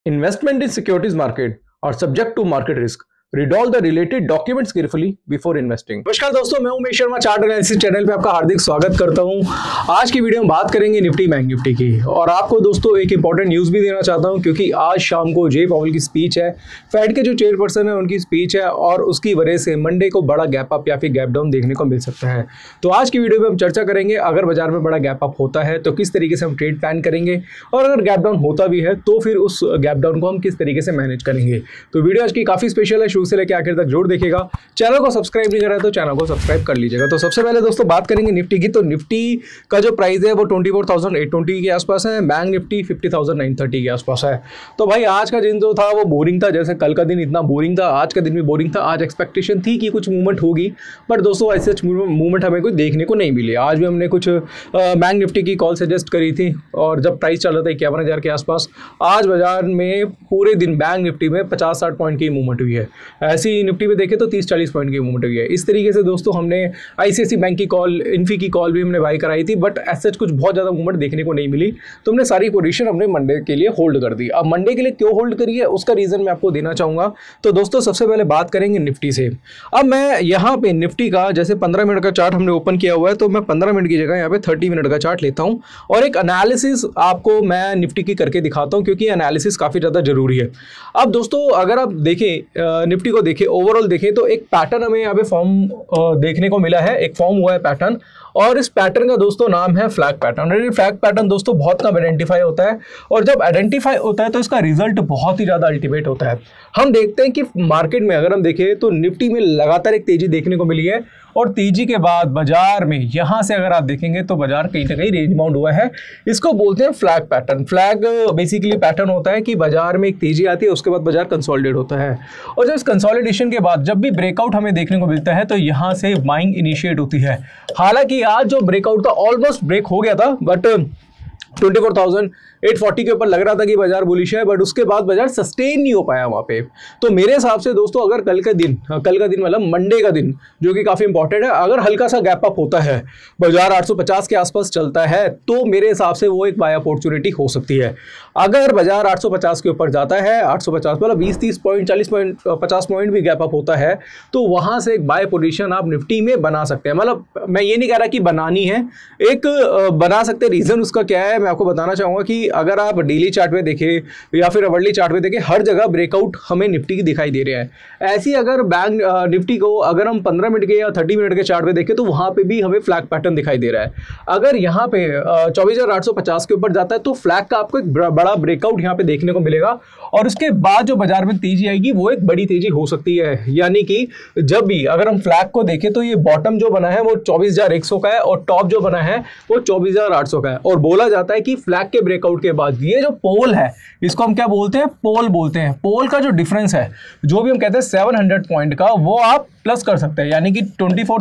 Investment in securities market are subject to market risk. Read all the related documents carefully before investing. नमस्कार दोस्तों, मैं Umesh Sharma chart analysis channel पे आपका हार्दिक स्वागत करता हूं। आज की वीडियो में बात करेंगे निफ्टी बैंक निफ्टी की और आपको दोस्तों एक इंपॉर्टेंट न्यूज़ भी देना चाहता हूं क्योंकि आज शाम को जे पॉवेल की स्पीच है, फेड के जो चेयरपर्सन है उनकी स्पीच है और उसकी वजह से मंडे को बड़ा गैप अप या फिर गैप डाउन देखने को मिल सकता है। तो आज की वीडियो में हम चर्चा करेंगे अगर बाजार में बड़ा गैप अप होता है तो किस तरीके से हम ट्रेड प्लान करेंगे और अगर गैप डाउन होता भी है तो फिर उस गैप डाउन को हम किस तरीके से मैनेज करेंगे। तो वीडियो आज की काफ़ी स्पेशल है, शुरू से लेकर आखिर तक देखिएगा। चैनल को सब्सक्राइब नहीं करा है तो चैनल को सब्सक्राइब कर लीजिएगा। तो सबसे पहले दोस्तों बात करेंगे निफ्टी की। तो निफ्टी का जो प्राइस है वो 24,820 के आसपास है, बैंक निफ्टी 50,930 के आसपास है। तो भाई आज का दिन जो था वो बोरिंग था, जैसे कल का दिन इतना बोरिंग था, आज का दिन भी बोरिंग था। आज एक्सपेक्टेशन थी कि कुछ मूवमेंट होगी, बट दोस्तों ऐसे मूवमेंट हमें कोई देखने को नहीं मिली। आज भी हमने कुछ बैंक निफ्टी की कॉल सजेस्ट करी थी और जब प्राइस चल रहा था 51,000 के आसपास, आज बाजार में पूरे दिन बैंक निफ्टी में 50-60 पॉइंट की मूवमेंट हुई है। ऐसी निफ्टी देखे तो 30-40 पॉइंट की मूवमेंट हुई है। इस तरीके से दोस्तों हमने आईसीआईसी बैंक की कॉल, इन्फी की कॉल भी हमने बाई कराई थी, बट ऐसे कुछ बहुत ज़्यादा मूवमेंट देखने को नहीं मिली। तो हमने सारी पोजीशन हमने मंडे के लिए होल्ड कर दी। अब मंडे के लिए क्यों होल्ड करी है उसका रीज़न मैं आपको देना चाहूँगा। तो दोस्तों सबसे पहले बात करेंगे निफ्टी से। अब मैं यहाँ पे निफ्टी का जैसे 15 मिनट का चार्ट हमने ओपन किया हुआ है, तो मैं 15 मिनट की जगह यहाँ पे 30 मिनट का चार्ट लेता हूँ और एक एनालिसिस आपको मैं निफ्टी की करके दिखाता हूँ क्योंकि एनालिसिस काफ़ी ज़्यादा जरूरी है। अब दोस्तों अगर आप देखें निफ्टी को देखें, ओवरऑल देखें तो एक पैटर्न हमें यहाँ पे फॉर्म देखने को मिला है, एक फॉर्म हुआ है पैटर्न और इस पैटर्न का दोस्तों नाम है फ्लैग पैटर्न। और ये फ्लैग पैटर्न दोस्तों बहुत कम आइडेंटिफाई होता है और जब आइडेंटिफाई होता है तो इसका रिजल्ट बहुत ही ज़्यादा अल्टीमेट होता है। हम देखते हैं कि मार्केट में अगर हम देखें तो निफ्टी में लगातार एक तेजी देखने को मिली है और तेजी के बाद बाजार में यहाँ से अगर आप देखेंगे तो बाजार कहीं ना कहीं रेंज बाउंड हुआ है। इसको बोलते हैं flag pattern. Flag basically pattern होता है कि बाजार में एक तेजी आती है, उसके बाद बाजार कंसोलिडेट होता है और जब इस कंसोलिडेशन के बाद जब भी ब्रेकआउट हमें देखने को मिलता है तो यहाँ से बाइंग इनिशिएट होती है। हालांकि आज जो ब्रेकआउट था ऑलमोस्ट ब्रेक हो गया था, बट 24,840 के ऊपर लग रहा था कि बाजार बुलिश है, बट उसके बाद बाजार सस्टेन नहीं हो पाया वहाँ पे। तो मेरे हिसाब से दोस्तों अगर कल का दिन मतलब मंडे का दिन जो कि काफ़ी इंपॉर्टेंट है, अगर हल्का सा गैप अप होता है, बाजार 850 के आसपास चलता है तो मेरे हिसाब से वो एक बाय अपॉर्चुनिटी हो सकती है। अगर बाजार 850 के ऊपर जाता है, 850 मतलब 20-30 पॉइंट, 40 पॉइंट, 50 पॉइंट भी गैप अप होता है तो वहाँ से एक बाय पोजीशन आप निफ्टी में बना सकते हैं। मतलब मैं ये नहीं कह रहा कि बनानी है, एक बना सकते। रीज़न उसका क्या है मैं आपको बताना चाहूँगा कि अगर आप डेली चार्ट में देखें या फिर अवर्ली चार्ट में देखें, हर जगह ब्रेकआउट हमें निफ्टी की दिखाई दे रहा है। ऐसी अगर बैंक निफ्टी को अगर हम 15 मिनट के या 30 मिनट के चार्ट में देखें तो वहाँ पे भी हमें फ्लैग पैटर्न दिखाई दे रहा है। अगर यहाँ पे 24,850 के ऊपर जाता है तो फ्लैग का आपको एक बड़ा ब्रेकआउट यहाँ पे देखने को मिलेगा और उसके बाद जो बाजार में तेजी आएगी वो एक बड़ी तेजी हो सकती है। यानी कि जब भी अगर हम फ्लैग को देखें तो ये बॉटम जो बना है वो 24,100 का है और टॉप जो बना है वो 24,800 का है और बोला जाता है कि फ्लैग के ब्रेकआउट के बाद ये जो पोल है इसको हम क्या बोलते हैं, पोल बोलते हैं। पोल का जो डिफरेंस है जो भी हम कहते हैं 700 पॉइंट का, वो आप प्लस कर सकते हैं, यानी कि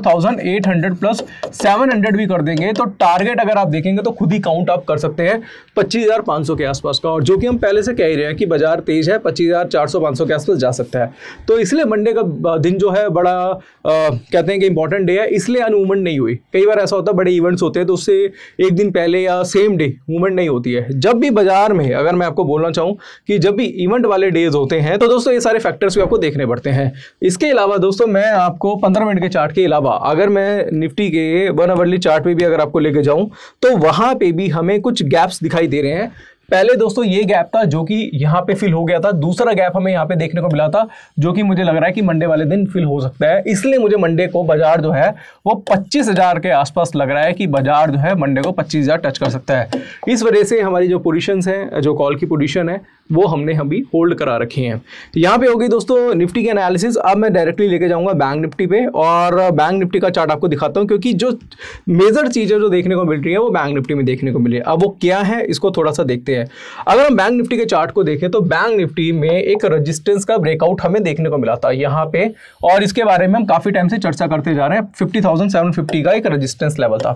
24,800 प्लस 700 भी कर देंगे तो टारगेट अगर आप देखेंगे तो खुद ही काउंट आप कर सकते हैं 25,500 के आसपास का, और जो कि हम पहले से कह ही रहे हैं कि बाजार तेज है, 25,400-500 के आसपास जा सकता है। तो इसलिए मंडे का दिन जो है बड़ा कहते हैं कि इंपॉर्टेंट डे है, इसलिए मूवमेंट नहीं हुई। कई बार ऐसा होता है बड़े इवेंट्स होते हैं तो उससे एक दिन पहले या सेम डे मूवमेंट नहीं होती है। जब भी बाजार में अगर मैं आपको बोलना चाहूँ कि जब भी इवेंट वाले डेज होते हैं तो दोस्तों ये सारे फैक्टर्स भी आपको देखने पड़ते हैं। इसके अलावा दोस्तों मैं आपको 15 मिनट के चार्ट के अलावा अगर मैं निफ्टी के 1 आवरली चार्ट पे भी अगर आपको लेके जाऊं तो वहां पे भी हमें कुछ गैप्स दिखाई दे रहे हैं। पहले दोस्तों ये गैप था जो कि यहाँ पे फिल हो गया था, दूसरा गैप हमें यहाँ पे देखने को मिला था जो कि मुझे लग रहा है कि मंडे वाले दिन फिल हो सकता है। इसलिए मुझे मंडे को बाजार जो है वो 25,000 के आसपास लग रहा है कि बाजार जो है मंडे को 25,000 टच कर सकता है। इस वजह से हमारी जो पोजीशंस हैं, जो कॉल की पोजीशन है वो हमने अभी होल्ड करा रखी हैं। तो यहाँ पे हो गई दोस्तों निफ्टी की एनालिसिस। अब मैं डायरेक्टली लेके जाऊँगा बैंक निफ्टी पे और बैंक निफ्टी का चार्ट आपको दिखाता हूँ क्योंकि जो मेजर चीज़ें जो देखने को मिल रही है वो बैंक निफ्टी में देखने को मिली है। अब वो क्या है इसको थोड़ा सा देखते हैं। अगर हम बैंक निफ्टी के चार्ट को देखें तो बैंक निफ्टी में एक रेजिस्टेंस का ब्रेकआउट हमें देखने को मिला था यहाँ पे, और इसके बारे में हम काफी टाइम से चर्चा करते जा रहे हैं। 50,750 का एक रेजिस्टेंस लेवल था,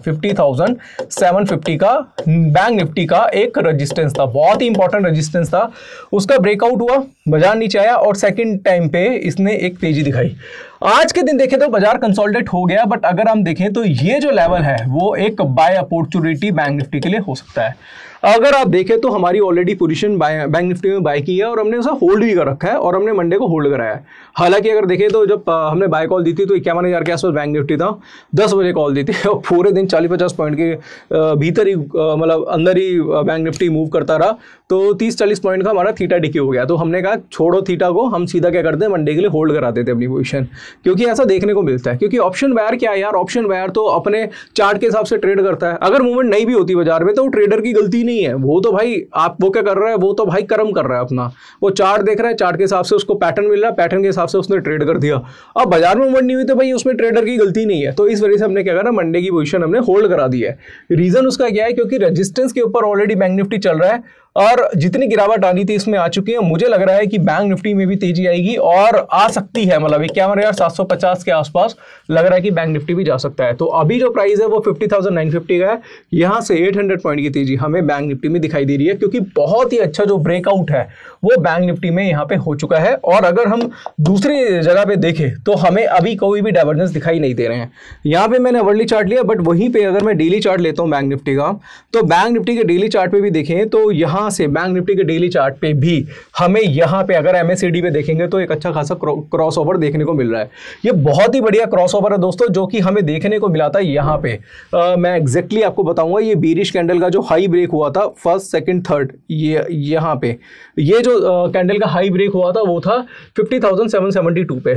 50,750 का बैंक निफ्टी का एक रेजिस्टेंस था, बहुत ही इंपॉर्टेंट रेजिस्टेंस था। उसका ब्रेकआउट हुआ, बाजार नीचे आया और सेकंड टाइम पे इसने एक तेजी दिखाई। आज के दिन देखें तो बाजार कंसोलिडेट हो गया, बट अगर हम देखें तो ये जो लेवल है वो एक बाय अपॉर्चुनिटी बैंक निफ्टी के लिए हो सकता है। अगर आप देखें तो हमारी ऑलरेडी पोजीशन बैंक निफ्टी में बाय की है और हमने उसे होल्ड भी कर रखा है और हमने मंडे को होल्ड कराया है। हालांकि अगर देखें तो जब हमने बाय कॉल दी थी तो 51,000 के आसपास बैंक निफ्टी था, 10 बजे कॉल दी थी और पूरे दिन 40-50 पॉइंट के भीतर ही मतलब अंदर ही बैंक निफ्टी मूव करता रहा, तो 30-40 पॉइंट का हमारा थीटा डिके हो गया। तो हमने कहा छोड़ो थीटा को, हम सीधा क्या करते हैं मंडे के लिए होल्ड करा देते अपनी पोजीशन, क्योंकि ऐसा देखने को मिलता है। क्योंकि ऑप्शन बायर क्या है यार, ऑप्शन बायर तो अपने चार्ट के हिसाब से ट्रेड करता है। अगर मूवमेंट नहीं भी होती बाजार में तो ट्रेडर की गलती नहीं है, वो तो भाई आप वो क्या कर रहा है, वो तो भाई कर्म कर रहा है अपना, वो चार्ट देख रहा है, चार्ट के हिसाब से उसको पैटर्न मिल रहा है, पैटर्न के हिसाब से उसने ट्रेड कर दिया। अब बाजार में मूवमेंट नहीं हुई तो भाई उसमें ट्रेडर की गलती नहीं है। तो इस वजह से हमने क्या करा, मंडे की पोजीशन हमने होल्ड करा दी है। रीजन उसका क्या है, क्योंकि रेजिस्टेंस के ऊपर ऑलरेडी बैंक निफ्टी चल रहा है और जितनी गिरावट आनी थी इसमें आ चुकी है। मुझे लग रहा है कि बैंक निफ्टी में भी तेजी आएगी और आ सकती है, मतलब 51,750 के आसपास लग रहा है कि बैंक निफ्टी भी जा सकता है। तो अभी जो प्राइस है वो 50,950 का है, यहाँ से 800 पॉइंट की तेजी हमें बैंक निफ्टी में दिखाई दे रही है, क्योंकि बहुत ही अच्छा जो ब्रेकआउट है वो बैंक निफ्टी में यहाँ पे हो चुका है। और अगर हम दूसरी जगह पे देखें तो हमें अभी कोई भी डाइवर्जेंस दिखाई नहीं दे रहे हैं। यहाँ पे मैंने अवर्ली चार्ट लिया, बट वहीं पे अगर मैं डेली चार्ट लेता हूँ बैंक निफ्टी का, तो बैंक निफ्टी के डेली चार्ट पे भी देखें तो यहाँ से बैंक निफ्टी के डेली चार्ट पे भी हमें यहाँ पे अगर MACD पे देखेंगे तो एक अच्छा खासा क्रॉसओवर देखने को मिल रहा है। ये बहुत ही बढ़िया क्रॉसओवर है दोस्तों, जो कि हमें देखने को मिला था यहाँ पे। मैं एग्जैक्टली आपको बताऊंगा, ये बीरिश कैंडल का जो हाई ब्रेक हुआ था फर्स्ट सेकंड थर्ड, ये यहाँ पे ये जो कैंडल का हाई ब्रेक हुआ था वो था 50,772 पे,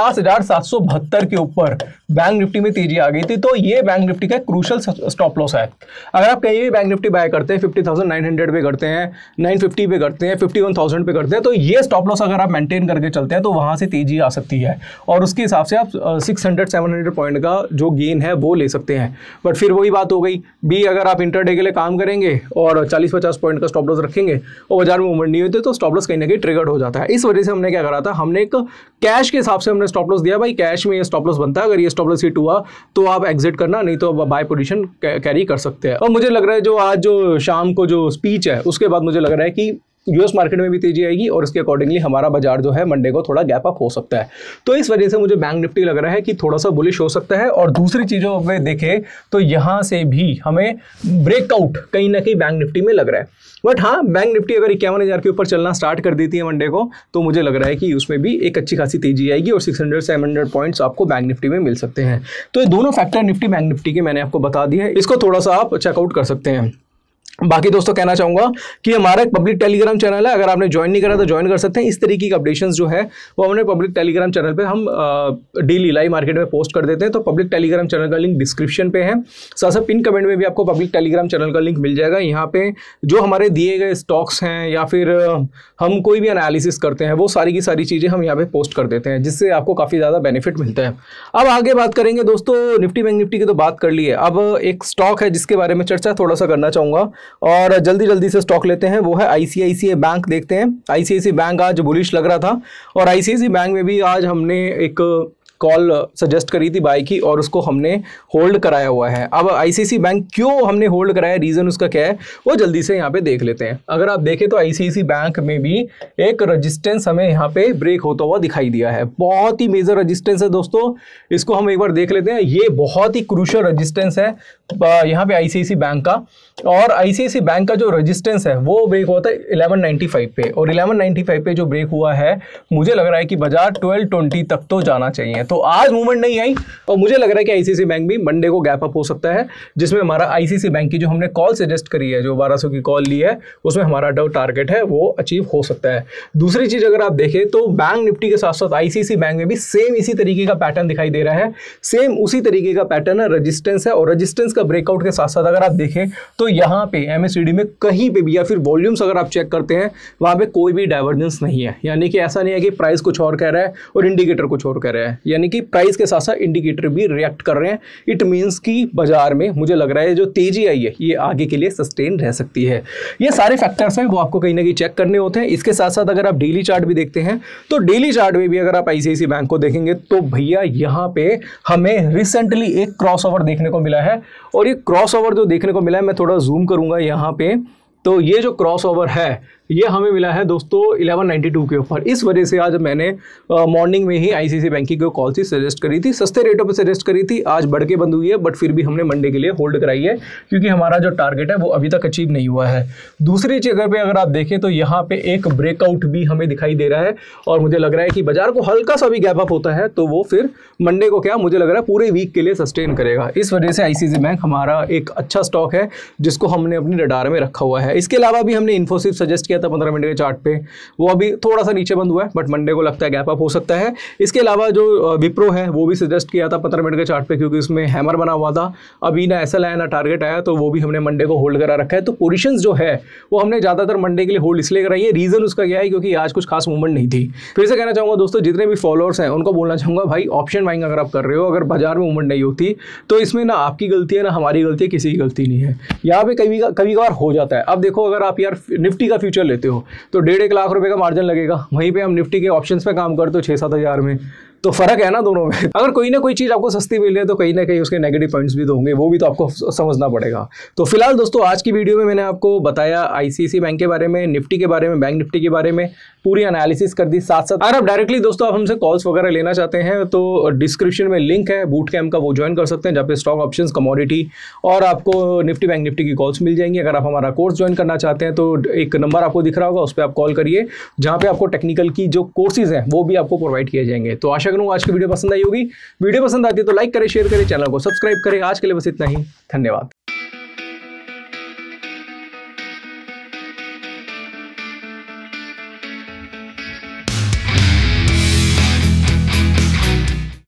50,772 के ऊपर बैंक निफ्टी में तेजी आ गई थी। तो ये बैंक निफ्टी का क्रूशल स्टॉप लॉस है। अगर आप कहीं भी बैंक निफ्टी बाय करते हैं 50,900 पे करते हैं, 950 पे करते हैं, 51,000 पे करते हैं, तो ये स्टॉप लॉस अगर आप मेंटेन करके चलते हैं तो वहां से तेजी आ सकती है और उसके हिसाब से आप 600-700 पॉइंट का जो गेन है वो ले सकते हैं। बट फिर वही बात हो गई भी, अगर आप इंटरडे के लिए काम करेंगे और 40-50 पॉइंट का स्टॉप लॉस रखेंगे और बाजार में मूवमेंट नहीं होते तो स्टॉप लॉस कहीं ना कहीं ट्रिगर्ड हो जाता है। इस वजह से हमने क्या करा था, हमने एक कैश के हिसाब से हमने स्टॉप लॉस दिया, भाई कैश में ये स्टॉप लॉस बनता है, अगर ये स्टॉप लॉस हिट हुआ तो आप एग्जिट करना, नहीं तो बाय पोजीशन कैरी कर सकते हैं। और मुझे लग रहा है जो आज जो शाम को जो स्पीच है उसके बाद मुझे लग रहा है कि यूएस मार्केट में भी तेजी आएगी और उसके अकॉर्डिंगली हमारा बाजार जो है मंडे को थोड़ा गैप अप हो सकता है। तो इस वजह से मुझे बैंक निफ्टी लग रहा है कि थोड़ा सा बुलिश हो सकता है। और दूसरी चीज़ों में देखें तो यहाँ से भी हमें ब्रेकआउट कहीं ना कहीं बैंक निफ्टी में लग रहा है। बट हाँ, बैंक निफ्टी अगर 51,000 के ऊपर चलना स्टार्ट कर देती है मंडे को, तो मुझे लग रहा है कि उसमें भी एक अच्छी खासी तेजी आएगी और 600-700 पॉइंट्स आपको बैंक निफ्टी में मिल सकते हैं। तो ये दोनों फैक्टर निफ्टी बैंक निफ्टी के मैंने आपको बता दिए हैं, इसको थोड़ा सा आप चेकआउट कर सकते हैं। बाकी दोस्तों कहना चाहूंगा कि हमारा एक पब्लिक टेलीग्राम चैनल है, अगर आपने ज्वाइन नहीं करा तो ज्वाइन कर सकते हैं। इस तरीके की अपडेशंस जो है वो हमने पब्लिक टेलीग्राम चैनल पे हम डेली लाइव मार्केट में पोस्ट कर देते हैं। तो पब्लिक टेलीग्राम चैनल का लिंक डिस्क्रिप्शन पे है, साथ साथ पिन कमेंट में भी आपको पब्लिक टेलीग्राम चैनल का लिंक मिल जाएगा। यहाँ पे जो हमारे दिए गए स्टॉक्स हैं या फिर हम कोई भी एनालिसिस करते हैं वो सारी की सारी चीज़ें हम यहाँ पे पोस्ट कर देते हैं, जिससे आपको काफ़ी ज़्यादा बेनिफिट मिलता है। अब आगे बात करेंगे दोस्तों, निफ्टी बैंक निफ्टी की तो बात कर ली है, अब एक स्टॉक है जिसके बारे में चर्चा थोड़ा सा करना चाहूँगा और जल्दी से स्टॉक लेते हैं, वो है ICICI बैंक। देखते हैं, ICICI बैंक आज बुलिश लग रहा था और ICICI बैंक में भी आज हमने एक कॉल सजेस्ट करी थी बाय की और उसको हमने होल्ड कराया हुआ है। अब ICICI बैंक क्यों हमने होल्ड कराया, रीज़न उसका क्या है वो जल्दी से यहाँ पे देख लेते हैं। अगर आप देखें तो ICICI बैंक में भी एक रेजिस्टेंस हमें यहाँ पे ब्रेक होता हुआ दिखाई दिया है, बहुत ही मेजर रेजिस्टेंस है दोस्तों, इसको हम एक बार देख लेते हैं। ये बहुत ही क्रूशियल रेजिस्टेंस है यहाँ पे ICICI बैंक का, और ICICI बैंक का जो रेजिस्टेंस है वो ब्रेक हुआ था 1195 पे, और 1195 पे जो ब्रेक हुआ है मुझे लग रहा है कि बाजार 1220 तक तो जाना चाहिए। तो आज मूवमेंट नहीं आई और मुझे लग रहा है कि ICICI बैंक भी मंडे को गैप अप हो सकता है, जिसमें हमारा ICICI बैंक की जो हमने कॉल सजेस्ट करी है, जो 1200 की कॉल ली है, उसमें हमारा जो टारगेट है वो अचीव हो सकता है। दूसरी चीज़ अगर आप देखें तो बैंक निफ्टी के साथ साथ ICICI बैंक में भी सेम इसी तरीके का पैटर्न दिखाई दे रहा है, सेम उसी तरीके का पैटर्न है, रजिस्टेंस है, और रजिस्टेंस का ब्रेकआउट के साथ साथ अगर आप देखें तो यहाँ पे MACD में कहीं पे भी या फिर वॉल्यूम्स अगर आप चेक करते हैं वहाँ पे कोई भी डाइवर्जेंस नहीं है। यानी कि ऐसा नहीं है कि प्राइस कुछ और कह रहा है और इंडिकेटर कुछ और कह रहा है, यानी कि प्राइस के साथ साथ इंडिकेटर भी रिएक्ट कर रहे हैं। इट मीन्स कि बाजार में मुझे लग रहा है जो तेजी आई है ये आगे के लिए सस्टेन रह सकती है। ये सारे फैक्टर्स हैं वो आपको कहीं ना कहीं चेक करने होते हैं। इसके साथ साथ अगर आप डेली चार्ट भी देखते हैं तो डेली चार्ट में भी अगर आप ICICI बैंक को देखेंगे तो भैया यहाँ पे हमें रिसेंटली एक क्रॉसओवर देखने को मिला है, और ये क्रॉसओवर जो देखने को मिला है मैं थोड़ा जूम करूंगा यहाँ पे, तो ये जो क्रॉसओवर है ये हमें मिला है दोस्तों 1192 के ऊपर। इस वजह से आज मैंने मॉर्निंग में ही आईसीआईसीआई बैंकिंग को कॉल सी सजेस्ट करी थी, सस्ते रेटों पे सजेस्ट करी थी। आज बढ़ के बंद हुई है, बट फिर भी हमने मंडे के लिए होल्ड कराई है क्योंकि हमारा जो टारगेट है वो अभी तक अचीव नहीं हुआ है। दूसरी जगह पे अगर आप देखें तो यहाँ पे एक ब्रेकआउट भी हमें दिखाई दे रहा है और मुझे लग रहा है कि बाजार को हल्का सा भी गैप अप होता है तो वो फिर मंडे को क्या मुझे लग रहा है पूरे वीक के लिए सस्टेन करेगा। इस वजह से आईसीआईसीआई बैंक हमारा एक अच्छा स्टॉक है जिसको हमने अपनी रडार में रखा हुआ है। इसके अलावा भी हमने इन्फोसिस सजेस्ट किया था 15 मिनट के चार्ट पे, वो अभी थोड़ा सा नीचे बंद हुआ है बट मंडे को लगता है गैप अप हो सकता है। इसके अलावा जो विप्रो है वो भी सजेस्ट किया था 15 मिनट के चार्ट पे क्योंकि उसमें हैमर बना हुआ था, अभी ना एसएल आया ना टारगेट आया, तो वो भी हमने मंडे को होल्ड करा रखा है। तो पोजीशंस जो है वो हमने ज़्यादातर मंडे के लिए होल्ड इसलिए कराई है, रीजन उसका क्या है क्योंकि आज कुछ खास मूवमेंट नहीं थी। फिर से कहना चाहूँगा दोस्तों जितने भी फॉलोअर्स हैं उनको बोलना चाहूँगा भाई ऑप्शन बाइंग अगर आप कर रहे हो, अगर बाजार में मूवमेंट नहीं होती तो इसमें ना आपकी गलती है ना हमारी गलती है, किसी की गलती नहीं है। यहाँ पे कभी कभार हो जाता है। अब देखो अगर आप यार निफ्टी का फ्यूचर लेते हो तो 1.5 लाख रुपए का मार्जिन लगेगा, वहीं पे हम निफ्टी के ऑप्शंस पे काम करते हो 6-7 हज़ार में, तो फर्क है ना दोनों में। अगर कोई ना कोई चीज़ आपको सस्ती मिल रही है तो कहीं ना कहीं उसके नेगेटिव पॉइंट्स भी तो होंगे, वो भी तो आपको समझना पड़ेगा। तो फिलहाल दोस्तों आज की वीडियो में मैंने आपको बताया आईसीआईसीआई बैंक के बारे में, निफ्टी के बारे में, बैंक निफ्टी के बारे में पूरी एनालिसिस कर दी। साथ साथ अगर आप डायरेक्टली दोस्तों आप हमसे कॉल्स वगैरह लेना चाहते हैं तो डिस्क्रिप्शन में लिंक है बूट कैम्प का, वो ज्वाइन कर सकते हैं जहाँ पे स्टॉक ऑप्शंस, कमोडिटी और आपको निफ्टी बैंक निफ्टी की कॉल्स मिल जाएंगी। अगर आप हमारा कोर्स ज्वाइन करना चाहते हैं तो एक नंबर आपको दिख रहा होगा, उस पर आप कॉल करिए जहाँ पे आपको टेक्निकल की जो कोर्सेज हैं वो भी आपको प्रोवाइड किए जाएंगे। तो आशा करूँगा आज की वीडियो पसंद आई होगी। वीडियो पसंद आती है तो लाइक करें, शेयर करें, चैनल को सब्सक्राइब करें। आज के लिए बस इतना ही, धन्यवाद।